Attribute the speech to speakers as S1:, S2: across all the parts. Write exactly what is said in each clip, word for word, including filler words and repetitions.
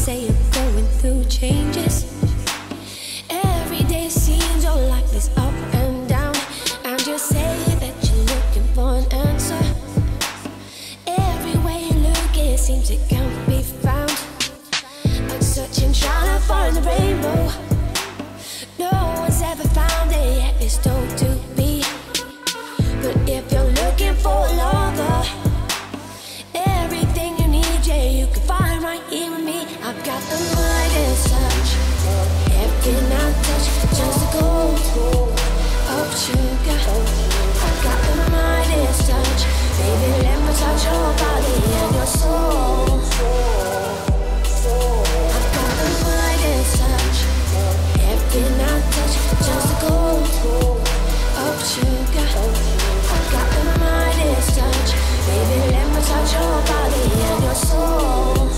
S1: say you're going through changes. Every day seems your life is up and down, and you say that you're looking for an answer. Everywhere you look, it seems it can't be found. I'm searching, trying to find the rainbow. No one's ever found it yet, it's told to be. But if you're looking for a lover, everything you need, yeah, you can find right here with me. I've got the Midas touch, everything I touch turns to gold. Oh sugar, I've got the Midas touch. Baby, let me touch your body and your soul. I've got the Midas touch, everything I touch turns to gold. Oh sugar, I've got the Midas touch. Baby, let me touch your body and your soul.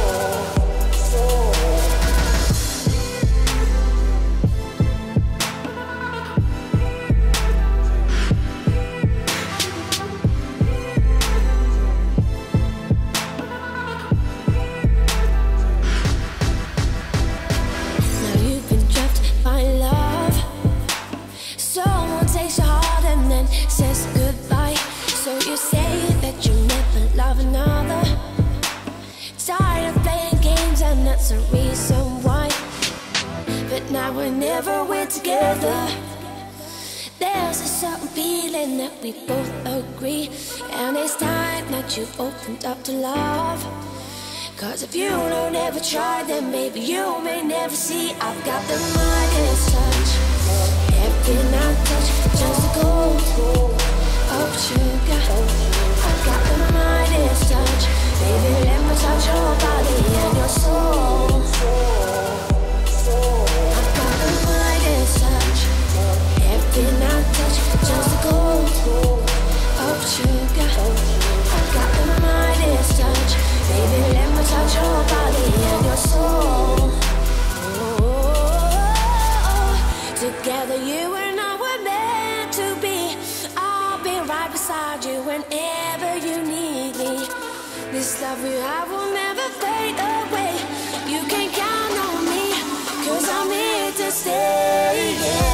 S1: Now you've been trapped by love. Someone takes your heart and then says goodbye. So you say that you never love another. Tired of playing games and that's the reason why. But now whenever we're together, there's a certain feeling that we both agree. And it's time that you've opened up to love. Cause if you don't ever try, then maybe you may never see. I've got the Midas touch, everything I touch turns to gold. Oh sugar, I've got the Midas touch. Baby, let me touch your body and your soul. I've got the Midas touch, everything I touch turns to gold. Oh sugar, I've got the Midas touch. Baby, let me touch your body and your soul. Oh, together you and I were meant to be. I'll be right beside you whenever you need me. This love we have will never fade away. You can count on me, cause I'm here to stay, yeah.